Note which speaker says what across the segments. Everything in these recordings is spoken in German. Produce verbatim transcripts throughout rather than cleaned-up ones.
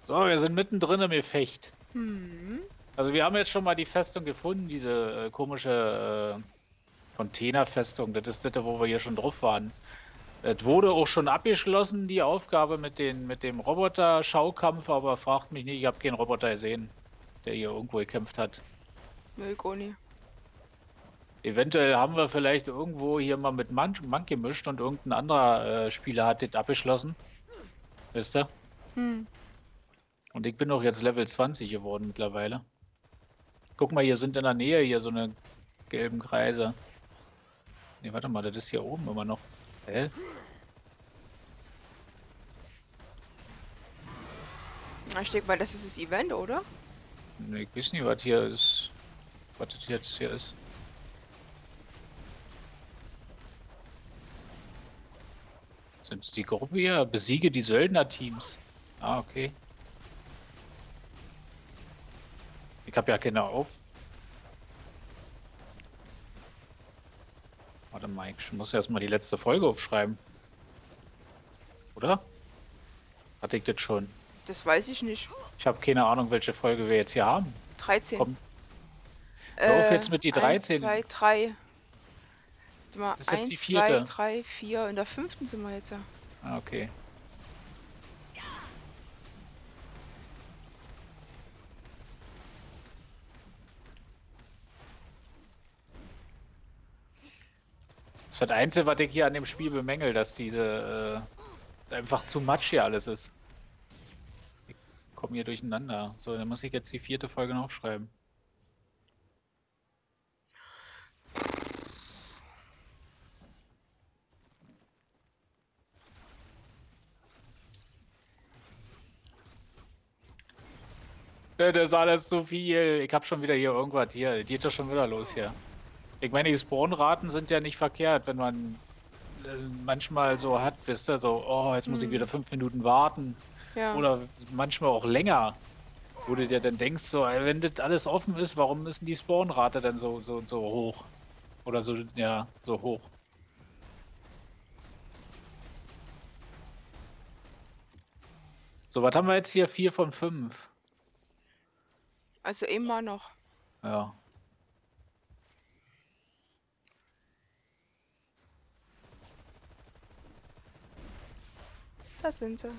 Speaker 1: So, wir sind mittendrin im Gefecht.
Speaker 2: Hm.
Speaker 1: Also wir haben jetzt schon mal die Festung gefunden, diese äh, komische äh, Containerfestung. Das ist das, wo wir hier schon drauf waren. Es wurde auch schon abgeschlossen, die Aufgabe mit, den, mit dem Roboter-Schaukampf, aber fragt mich nicht, ich habe keinen Roboter gesehen, der hier irgendwo gekämpft hat.
Speaker 2: Nö, gar nicht.
Speaker 1: Eventuell haben wir vielleicht irgendwo hier mal mit Mann, Mann gemischt und irgendein anderer äh, Spieler hat das abgeschlossen. Wisst ihr?
Speaker 2: Hm.
Speaker 1: Und ich bin doch jetzt Level zwanzig geworden mittlerweile. Guck mal, hier sind in der Nähe hier so eine gelben Kreise. Nee, warte mal, das ist hier oben immer noch. Hä?
Speaker 2: Ich denke mal, das ist das Event, oder?
Speaker 1: Nee, ich weiß nicht, was hier ist. Was das jetzt hier ist. Sind es die Gruppe hier? Besiege die Söldnerteams. Ah, okay. Ich habe ja keine auf. Warte mal, ich muss erstmal die letzte Folge aufschreiben. Oder? Hatte ich das schon?
Speaker 2: Das weiß ich nicht.
Speaker 1: Ich habe keine Ahnung, welche Folge wir jetzt hier haben.
Speaker 2: dreizehn.
Speaker 1: Komm, hör auf
Speaker 2: Äh,
Speaker 1: jetzt mit die
Speaker 2: eins,
Speaker 1: dreizehn.
Speaker 2: zwei, drei. Warte mal,
Speaker 1: Das ist jetzt die
Speaker 2: eins, zwei,
Speaker 1: vierte.
Speaker 2: drei, vier. In der fünften sind wir jetzt.
Speaker 1: Ah, okay. Das ist das Einzige, was ich hier an dem Spiel bemängel, dass diese äh, einfach zu much hier alles ist. Ich komme hier durcheinander. So, dann muss ich jetzt die vierte Folge noch aufschreiben. Ja, das ist alles zu viel. Ich habe schon wieder hier irgendwas hier. Geht doch schon wieder los hier. Ich meine, die Spawnraten sind ja nicht verkehrt, wenn man äh, manchmal so hat, wisst ihr, so, oh, jetzt muss ich
Speaker 2: Hm.
Speaker 1: wieder fünf Minuten warten.
Speaker 2: Ja.
Speaker 1: Oder manchmal auch länger. Wo du dir dann denkst, so, ey, wenn das alles offen ist, warum ist denn die Spawnrate dann so, so, so hoch? Oder so, ja, so hoch. So, was haben wir jetzt hier? Vier von fünf.
Speaker 2: Also immer noch.
Speaker 1: Ja.
Speaker 2: Da sind sie.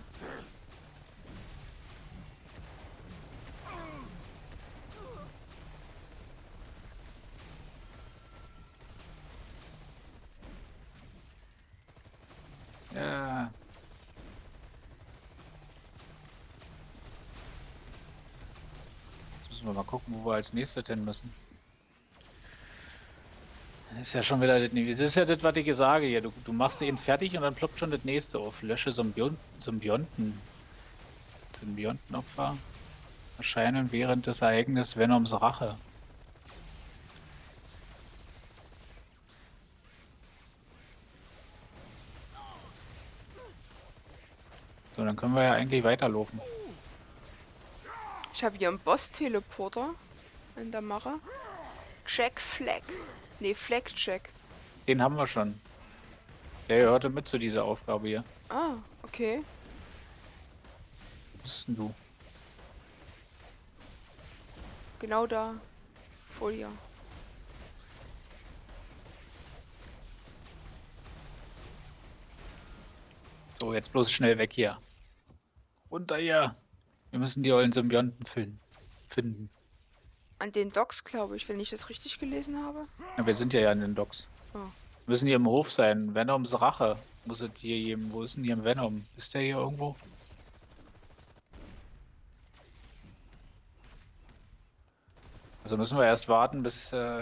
Speaker 1: Ja. Jetzt müssen wir mal gucken, wo wir als nächstes hin müssen. Das ist ja schon wieder das, das ist ja das, was ich sage hier. Du, du machst ihn fertig und dann ploppt schon das nächste auf. Lösche Symbion Symbionten. Symbiontenopfer erscheinen während des Ereignisses Venoms Rache. So, dann können wir ja eigentlich weiterlaufen.
Speaker 2: Ich habe hier einen Boss-Teleporter in der Mache. Jack Flag. Nee, Flag Jack.
Speaker 1: Den haben wir schon. Der gehörte mit zu dieser Aufgabe hier.
Speaker 2: Ah, okay.
Speaker 1: Wo bist denn du?
Speaker 2: Genau da. Vor dir.
Speaker 1: So, jetzt bloß schnell weg hier. Runter hier. Wir müssen die ollen Symbionten finden. finden.
Speaker 2: An den Docks, glaube ich, wenn ich das richtig gelesen habe.
Speaker 1: Ja, wir sind ja ja in den Docks.
Speaker 2: Oh.
Speaker 1: Wir müssen hier im Hof sein. Venoms Rache. Muss es hier geben. Wo ist denn hier ein Venom? Ist der hier irgendwo? Also müssen wir erst warten, bis... Äh...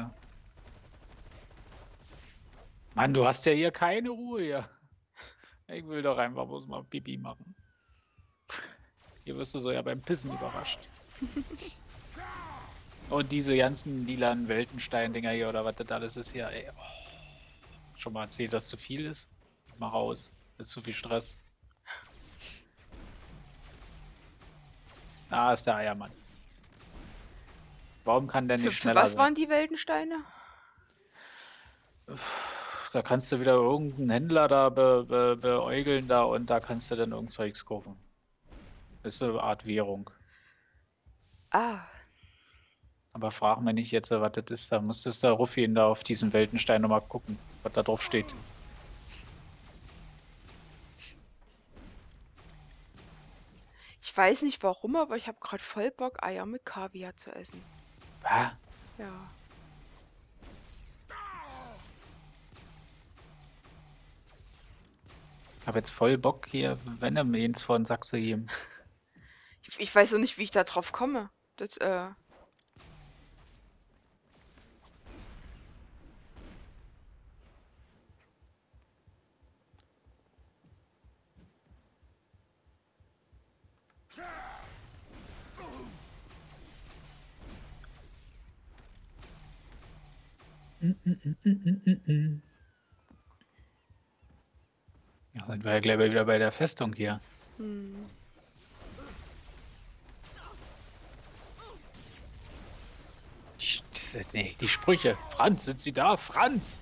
Speaker 1: Mann, du hast ja hier keine Ruhe hier. Ich will doch einfach bloß mal Pipi machen. Hier wirst du so ja beim Pissen überrascht. Und diese ganzen lilanen Weltenstein-Dinger hier oder was das alles ist hier, ey. Oh. Schon mal erzählt, dass zu viel ist? Mach raus. Das ist zu viel Stress. Ah, ist der Eiermann. Warum kann der nicht
Speaker 2: Für, für
Speaker 1: schneller
Speaker 2: was
Speaker 1: sein?
Speaker 2: waren die Weltensteine?
Speaker 1: Da kannst du wieder irgendeinen Händler da be, be, beäugeln da und da kannst du dann irgend Zeugs kaufen. Das ist so eine Art Währung.
Speaker 2: Ah.
Speaker 1: Aber frag mir nicht jetzt, was das ist. Da musstest du Ruffin da auf diesem Weltenstein nochmal gucken, was da drauf steht.
Speaker 2: Ich weiß nicht warum, aber ich habe gerade voll Bock, Eier mit Kaviar zu essen.
Speaker 1: Ah,
Speaker 2: Ja.
Speaker 1: ich habe jetzt voll Bock hier Venom eins von Sack zu geben.
Speaker 2: Ich, ich weiß auch nicht, wie ich da drauf komme. Das, äh.
Speaker 1: Mm, mm, mm, mm, mm, mm. Ja, sind wir ja gleich wieder bei der Festung hier.
Speaker 2: Hm.
Speaker 1: Die, die, nee, die Sprüche. Franz, sind Sie da? Franz!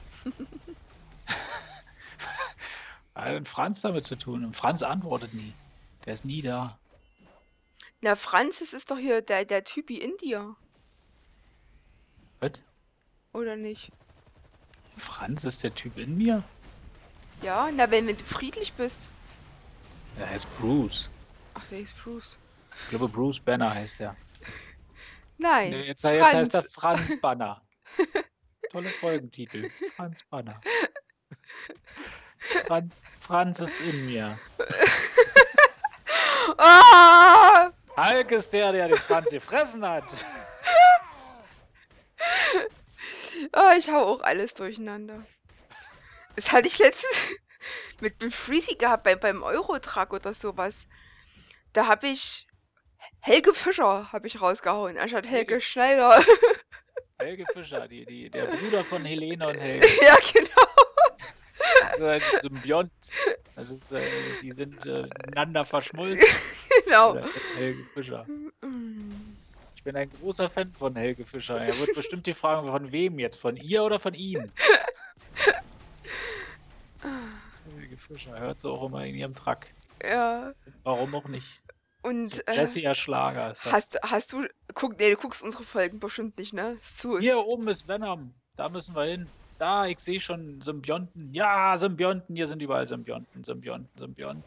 Speaker 1: Was hat denn Franz damit zu tun? Und Franz antwortet nie. Der ist nie da.
Speaker 2: Na, Franz, das ist doch hier der, der Typi in dir.
Speaker 1: Was?
Speaker 2: Oder nicht?
Speaker 1: Franz ist der Typ in mir?
Speaker 2: Ja, na, wenn, wenn du friedlich bist.
Speaker 1: Der heißt Bruce.
Speaker 2: Ach, der ist Bruce.
Speaker 1: Ich glaube, Bruce Banner heißt er.
Speaker 2: Nein.
Speaker 1: Nee, jetzt, jetzt
Speaker 2: Franz.
Speaker 1: heißt er Franz Banner. Tolle Folgentitel. Franz Banner. Franz, Franz ist in mir.
Speaker 2: Ah!
Speaker 1: Hulk ist der, der den Franz gefressen hat.
Speaker 2: Oh, ich hau auch alles durcheinander. Das hatte ich letztens mit, mit Freezy gehabt beim, beim Eurotruck oder sowas. Da habe ich Helge Fischer habe ich rausgehauen, anstatt Helge Schneider.
Speaker 1: Helge Fischer, die, die, der Bruder von Helene und Helge.
Speaker 2: Ja, genau.
Speaker 1: Das ist ein Symbiont. Das ist, äh, die sind äh, miteinander verschmolzen.
Speaker 2: Genau.
Speaker 1: Oder Helge Fischer. Ich bin ein großer Fan von Helge Fischer. Er wird bestimmt die Frage, von wem jetzt? Von ihr oder von ihm? Helge Fischer hört sie auch immer in ihrem Truck.
Speaker 2: Ja.
Speaker 1: Warum auch nicht?
Speaker 2: Und
Speaker 1: So
Speaker 2: äh,
Speaker 1: Jesse Erschlager ist das.
Speaker 2: hast, hast du, guck, nee, du guckst unsere Folgen bestimmt nicht, ne? Ist zu.
Speaker 1: Hier oben ist Venom. Da müssen wir hin. Da, ich sehe schon Symbionten. Ja, Symbionten. Hier sind überall Symbionten, Symbionten, Symbionten.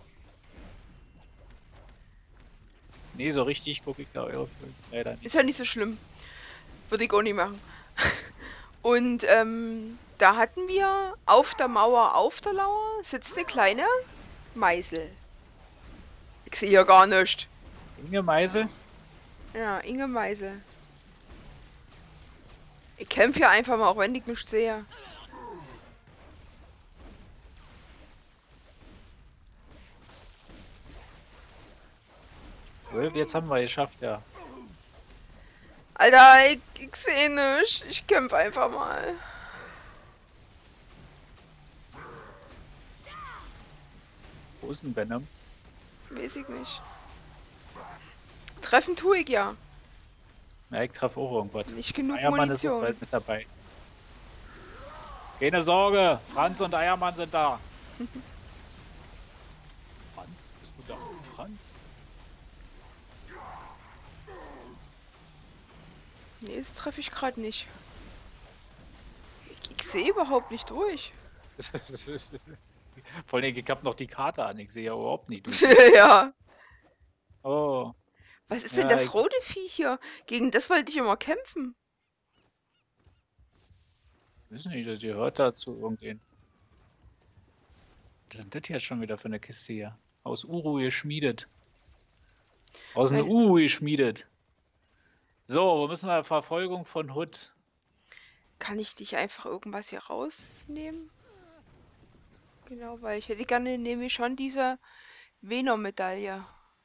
Speaker 1: Nee, so richtig gucke ich da eure Folgen leider nicht.
Speaker 2: Ist ja nicht so schlimm. Würde ich auch nicht machen. Und ähm, da hatten wir auf der Mauer auf der Lauer sitzt eine kleine Meißel. Ich sehe hier gar nichts.
Speaker 1: Inge Meisel?
Speaker 2: Ja, Inge Meißel. Ich kämpfe hier einfach mal, auch wenn ich nichts sehe.
Speaker 1: zwölf, jetzt haben wir geschafft, ja.
Speaker 2: Alter, ich, ich sehe nichts. Ich kämpfe einfach mal.
Speaker 1: Wo ist denn Venom?
Speaker 2: Weiß ich nicht. Treffen tue ich ja.
Speaker 1: Ja, ich treffe auch irgendwas.
Speaker 2: Nicht genug
Speaker 1: Eiermann ist auch
Speaker 2: Munition.
Speaker 1: bald mit dabei. Keine Sorge, Franz und Eiermann sind da. Franz, bist du da? Franz?
Speaker 2: Nee, das treffe ich gerade nicht. Ich, ich sehe überhaupt nicht durch.
Speaker 1: Vor allem, ich hab noch die Karte an, ich sehe ja überhaupt nicht durch.
Speaker 2: Ja.
Speaker 1: Oh,
Speaker 2: Was ist
Speaker 1: Ja,
Speaker 2: denn das
Speaker 1: ich-
Speaker 2: rote Vieh hier? Gegen das wollte ich immer kämpfen.
Speaker 1: wissen nicht, das gehört dazu irgendwen. Was ist denn das jetzt schon wieder für eine Kiste hier? Aus Uru geschmiedet. Aus einem
Speaker 2: Weil-
Speaker 1: Uru geschmiedet. So, wo müssen wir? Verfolgung von Hood.
Speaker 2: Kann ich dich einfach irgendwas hier rausnehmen? Genau, weil ich hätte gerne nämlich schon diese Venom-Medaille.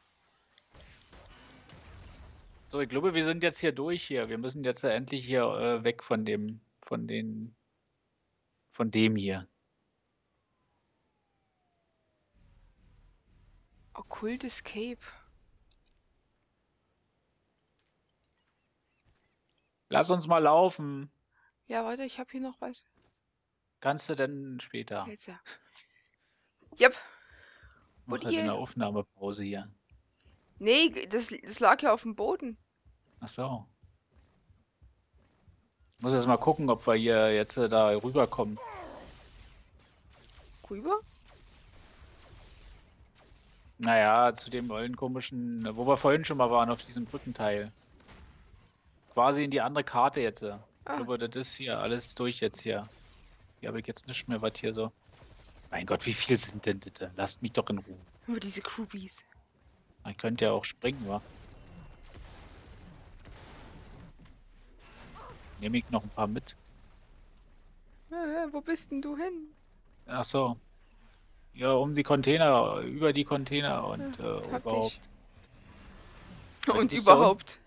Speaker 1: So, ich glaube, wir sind jetzt hier durch hier. Wir müssen jetzt ja endlich hier äh, weg von dem, von den, von dem hier.
Speaker 2: Occult Escape.
Speaker 1: Lass uns mal laufen.
Speaker 2: Ja, warte, ich habe hier noch was.
Speaker 1: Kannst du denn später?
Speaker 2: Jetzt ja. Yep.
Speaker 1: Mach
Speaker 2: Wo
Speaker 1: halt
Speaker 2: die-
Speaker 1: eine Aufnahmepause hier.
Speaker 2: Nee, g- das, das lag ja auf dem Boden.
Speaker 1: Ach so. Ich muss erst mal gucken, ob wir hier jetzt äh, da rüberkommen.
Speaker 2: Rüber?
Speaker 1: Naja, zu dem ollen komischen, wo wir vorhin schon mal waren, auf diesem Brückenteil. Quasi in die andere Karte jetzt. äh. Ich
Speaker 2: Ah,
Speaker 1: glaube, das ist hier alles durch jetzt hier. Hier habe ich jetzt nicht mehr, was hier so. Mein Gott, wie viel sind denn das? Lasst mich doch in Ruhe.
Speaker 2: nur diese Krubies.
Speaker 1: Man könnte ja auch springen, wa? Nehme ich noch ein paar mit.
Speaker 2: Äh, wo bist denn du hin?
Speaker 1: Ach so. Ja, um die Container, über die Container und
Speaker 2: Ja,
Speaker 1: äh,
Speaker 2: hab dich.
Speaker 1: überhaupt.
Speaker 2: Und
Speaker 1: Bist du un-
Speaker 2: überhaupt.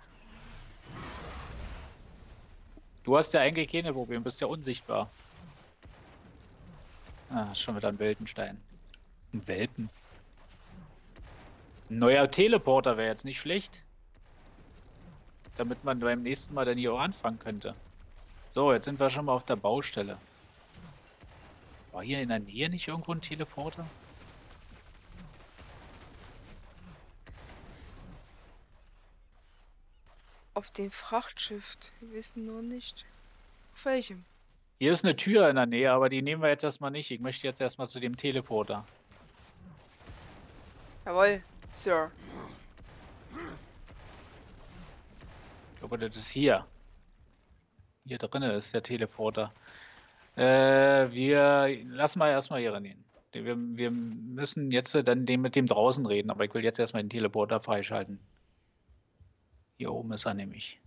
Speaker 1: Du hast ja eigentlich keine Probleme, bist ja unsichtbar. Ah, schon wieder ein Weltenstein. Ein Welpen. Ein neuer Teleporter wäre jetzt nicht schlecht. Damit man beim nächsten Mal dann hier auch anfangen könnte. So, jetzt sind wir schon mal auf der Baustelle. War hier in der Nähe nicht irgendwo ein Teleporter?
Speaker 2: Auf dem Frachtschiff. Wir wissen nur nicht. Auf welchem?
Speaker 1: Hier ist eine Tür in der Nähe, aber die nehmen wir jetzt erstmal nicht. Ich möchte jetzt erstmal zu dem Teleporter.
Speaker 2: Jawohl, Sir.
Speaker 1: Ich glaube, das ist hier. Hier drinnen ist der Teleporter. Äh, wir lassen mal erstmal hier rein. Wir, wir müssen jetzt dann den mit dem draußen reden, aber ich will jetzt erstmal den Teleporter freischalten. Hier oben ist er nämlich.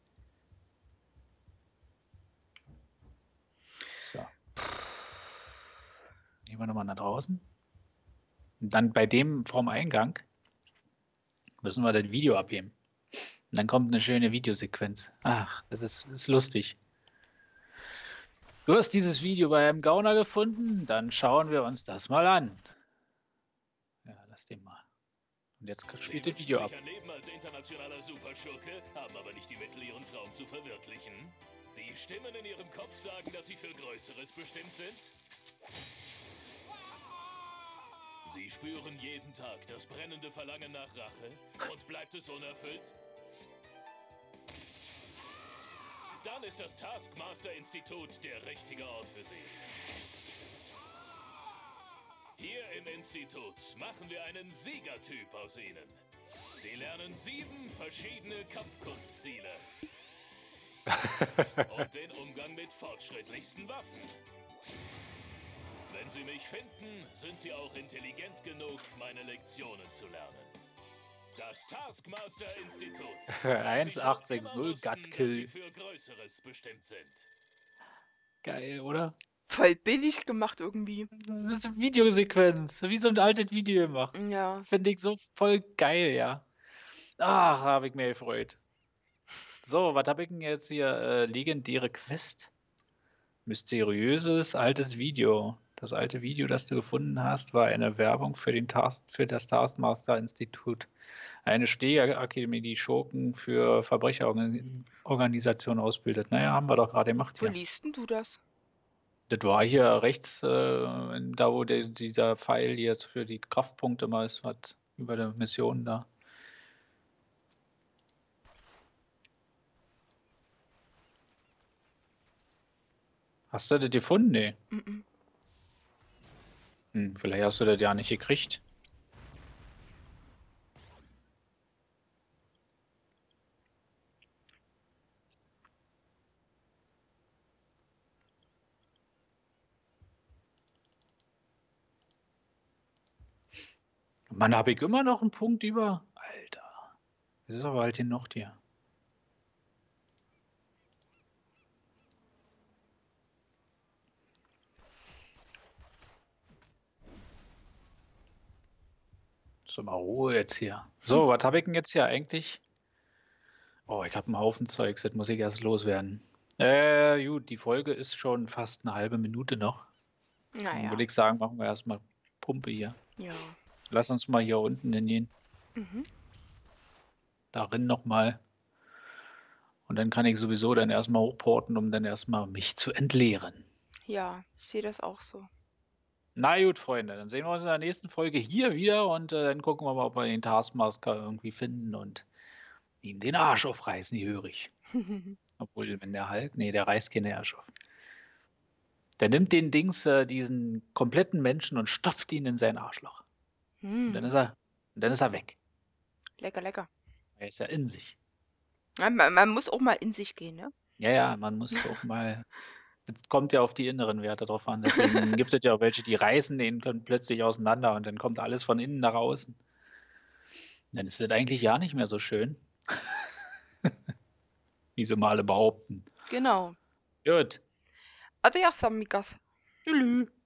Speaker 1: So. Gehen wir nochmal nach draußen. Und dann bei dem vorm Eingang müssen wir das Video abheben. Und dann kommt eine schöne Videosequenz. Ach, das ist, ist lustig. Du hast dieses Video bei einem Gauner gefunden? Dann schauen wir uns das mal an. Ja, lass den mal. Und jetzt spielt das Video ab.
Speaker 3: Leben als internationaler Superschurke, haben aber nicht die Mittel, ihren Traum zu verwirklichen. Die Stimmen in ihrem Kopf sagen, dass sie für Größeres bestimmt sind. Sie spüren jeden Tag das brennende Verlangen nach Rache und bleibt es unerfüllt? Dann ist das Taskmaster-Institut der richtige Ort für Sie. Hier im Institut machen wir einen Siegertyp aus Ihnen. Sie lernen sieben verschiedene Kampfkunststile und den Umgang mit fortschrittlichsten Waffen. Wenn Sie mich finden, sind Sie auch intelligent genug, meine Lektionen zu lernen. Das Taskmaster-Institut.
Speaker 1: eins acht sechs null Gutkill.
Speaker 3: Für Größeres bestimmt sind.
Speaker 1: Geil, oder?
Speaker 2: Voll billig gemacht irgendwie.
Speaker 1: Das ist eine Videosequenz, wie so ein altes Video gemacht.
Speaker 2: Ja.
Speaker 1: Finde ich so voll geil, ja. Ach, habe ich mir gefreut. So, was habe ich denn jetzt hier? Äh, legendäre Quest. Mysteriöses altes Video. Das alte Video, das du gefunden hast, war eine Werbung für, den Task, für das Taskmaster-Institut. Eine Stehakademie, die Schurken für Verbrecherorganisationen ausbildet. Naja, haben wir doch gerade gemacht
Speaker 2: Wo
Speaker 1: hier.
Speaker 2: liest denn du das?
Speaker 1: Das war hier rechts, äh, da wo der, dieser Pfeil jetzt für die Kraftpunkte mal ist, was über der Mission da. Hast du das gefunden? Nee.
Speaker 2: Mm -mm.
Speaker 1: Hm, vielleicht hast du das ja nicht gekriegt. Mann, habe ich immer noch einen Punkt über. Alter. Das ist aber halt hier noch hier. So, mal Ruhe jetzt hier. So, was habe ich denn jetzt hier eigentlich? Oh, ich habe einen Haufen Zeugs, das muss ich erst loswerden. Äh, gut, die Folge ist schon fast eine halbe Minute noch. Dann
Speaker 2: Naja.
Speaker 1: würde ich sagen, machen wir erstmal Pumpe hier.
Speaker 2: Ja.
Speaker 1: Lass uns mal hier unten hingehen.
Speaker 2: Mhm.
Speaker 1: Darin nochmal. Und dann kann ich sowieso dann erstmal hochporten, um dann erstmal mich zu entleeren.
Speaker 2: Ja, ich sehe das auch so.
Speaker 1: Na gut, Freunde, dann sehen wir uns in der nächsten Folge hier wieder und äh, dann gucken wir mal, ob wir den Taskmaster irgendwie finden und ihm den Arsch aufreißen, die höre ich. Obwohl, wenn der Hulk, nee, der reißt keine Arsch auf. Der nimmt den Dings, äh, diesen kompletten Menschen und stopft ihn in sein Arschloch. Und dann
Speaker 2: Hm,
Speaker 1: ist er, und dann ist er weg.
Speaker 2: lecker, lecker.
Speaker 1: Er ist ja in sich.
Speaker 2: Ja, man, man muss auch mal in sich gehen, ne?
Speaker 1: Ja, ja, man muss auch mal. Das kommt ja auf die inneren Werte drauf an. Deswegen gibt es ja auch welche, die reißen den können plötzlich auseinander und dann kommt alles von innen nach außen. Dann ist das eigentlich ja nicht mehr so schön, wie sie mal alle behaupten.
Speaker 2: Genau.
Speaker 1: Gut.
Speaker 2: Adios, amigas.
Speaker 1: Tschüss.